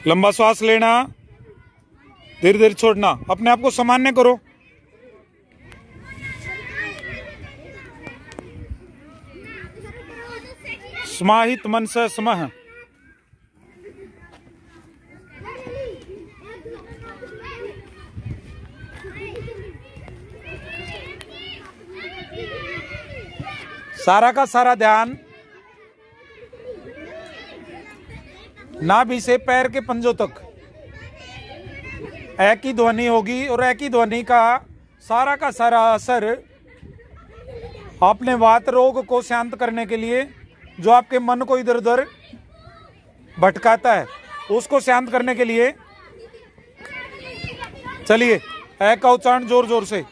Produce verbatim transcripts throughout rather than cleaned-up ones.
लंबा श्वास लेना, धीरे धीरे छोड़ना, अपने आप को सामान्य करो। समाहित मन से समः। सारा का सारा ध्यान नाभि से पैर के पंजों तक एक ही ध्वनि होगी और एक ही ध्वनि का सारा का सारा असर अपने वात रोग को शांत करने के लिए, जो आपके मन को इधर उधर भटकाता है उसको शांत करने के लिए। चलिए ए का उच्चारण जोर जोर से।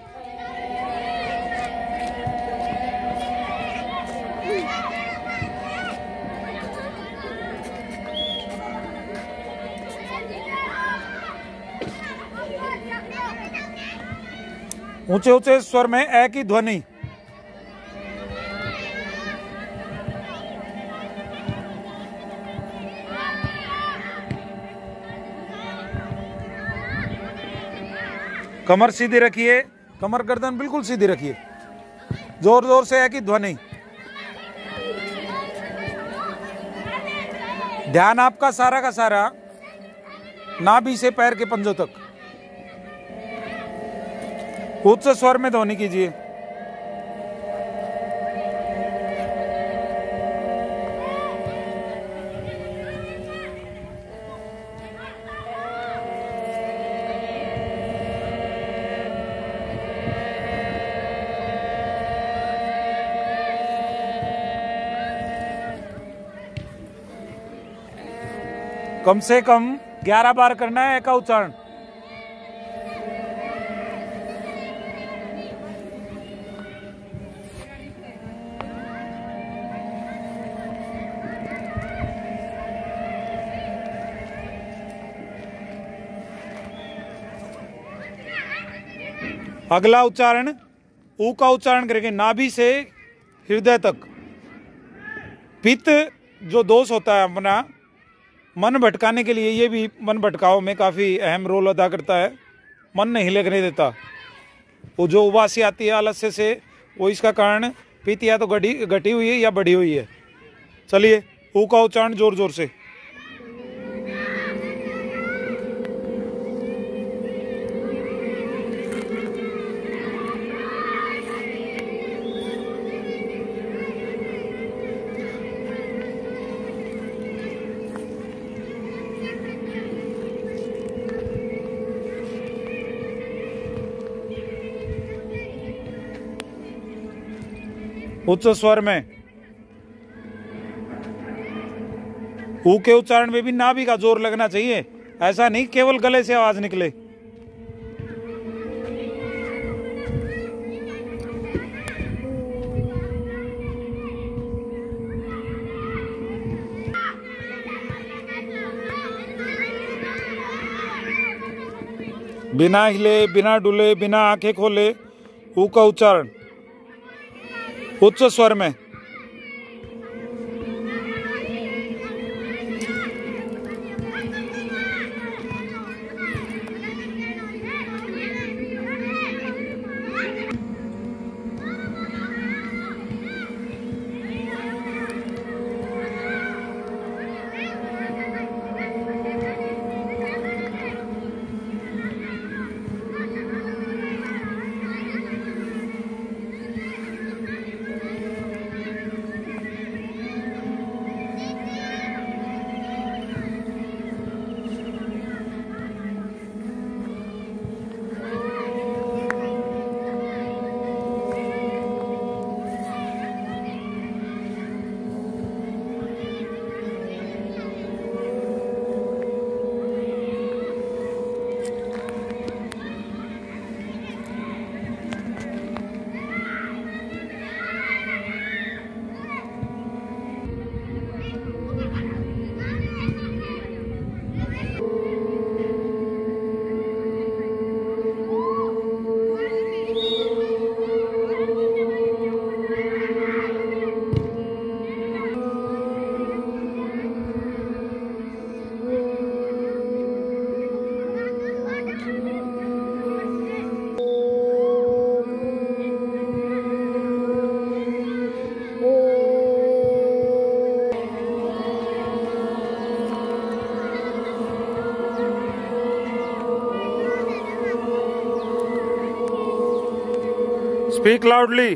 ऊंचे ऊंचे स्वर में ए की ध्वनि। कमर सीधी रखिए, कमर गर्दन बिल्कुल सीधी रखिए, जोर जोर से ए की ध्वनि। ध्यान आपका सारा का सारा नाभि से पैर के पंजों तक। उच्च स्वर में ध्वनि कीजिए। कम से कम ग्यारह बार करना है का उच्चारण। अगला उच्चारण ऊ का उच्चारण करेंगे नाभि से हृदय तक। पित्त जो दोष होता है अपना मन भटकाने के लिए, ये भी मन भटकाव में काफ़ी अहम रोल अदा करता है, मन नहीं लगने देता। वो जो उबासी आती है आलस्य से, वो इसका कारण पित्त या तो घटी घटी हुई है या बढ़ी हुई है। चलिए ऊ का उच्चारण जोर जोर से। उच्च स्वर में। ऊ के उच्चारण में भी नाभि का जोर लगना चाहिए, ऐसा नहीं केवल गले से आवाज निकले। बिना हिले, बिना डुले, बिना आंखें खोले ऊ का उच्चारण उच्च स्वर में। Speak loudly.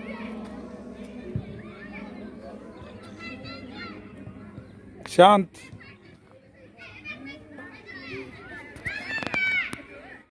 शांत।